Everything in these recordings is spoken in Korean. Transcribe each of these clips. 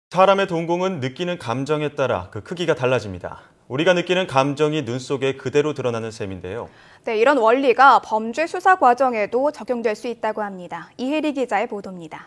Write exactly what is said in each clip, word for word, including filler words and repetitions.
사람의 동공은 느끼는 감정에 따라 그 크기가 달라집니다. 우리가 느끼는 감정이 눈 속에 그대로 드러나는 셈인데요. 네, 이런 원리가 범죄 수사 과정에도 적용될 수 있다고 합니다. 이혜리 기자의 보도입니다.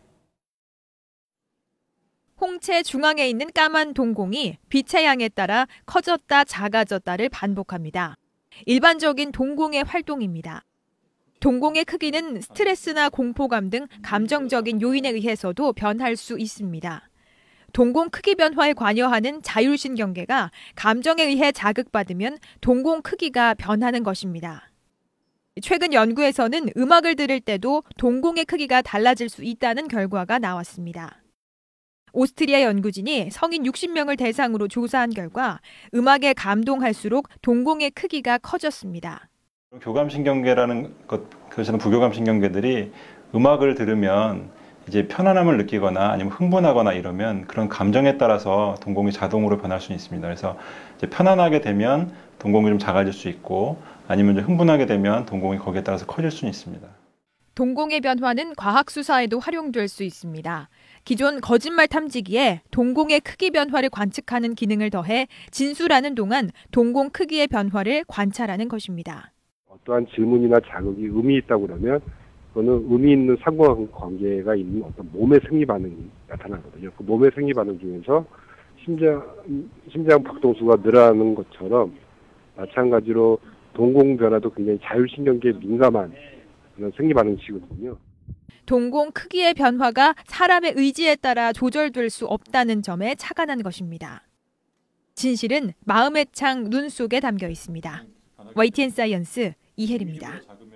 홍채 중앙에 있는 까만 동공이 빛의 양에 따라 커졌다 작아졌다를 반복합니다. 일반적인 동공의 활동입니다. 동공의 크기는 스트레스나 공포감 등 감정적인 요인에 의해서도 변할 수 있습니다. 동공 크기 변화에 관여하는 자율신경계가 감정에 의해 자극받으면 동공 크기가 변하는 것입니다. 최근 연구에서는 음악을 들을 때도 동공의 크기가 달라질 수 있다는 결과가 나왔습니다. 오스트리아 연구진이 성인 육십 명을 대상으로 조사한 결과 음악에 감동할수록 동공의 크기가 커졌습니다. 교감신경계라는 것, 그것은 부교감신경계들이 음악을 들으면 이제 편안함을 느끼거나 아니면 흥분하거나 이러면 그런 감정에 따라서 동공이 자동으로 변할 수 있습니다. 그래서 이제 편안하게 되면 동공이 좀 작아질 수 있고 아니면 좀 흥분하게 되면 동공이 거기에 따라서 커질 수 있습니다. 동공의 변화는 과학 수사에도 활용될 수 있습니다. 기존 거짓말 탐지기에 동공의 크기 변화를 관측하는 기능을 더해 진술하는 동안 동공 크기의 변화를 관찰하는 것입니다. 어떠한 질문이나 자극이 의미 있다고 그러면 그거는 의미 있는 상관관계가 있는 어떤 몸의 생리 반응이 나타나거든요. 그 몸의 생리 반응 중에서 심장 심장 박동수가 늘어나는 것처럼 마찬가지로 동공 변화도 굉장히 자율신경계에 민감한 그런 생리 반응치거든요. 동공 크기의 변화가 사람의 의지에 따라 조절될 수 없다는 점에 착안한 것입니다. 진실은 마음의 창 눈 속에 담겨 있습니다. 와이티엔 사이언스 이혜리입니다.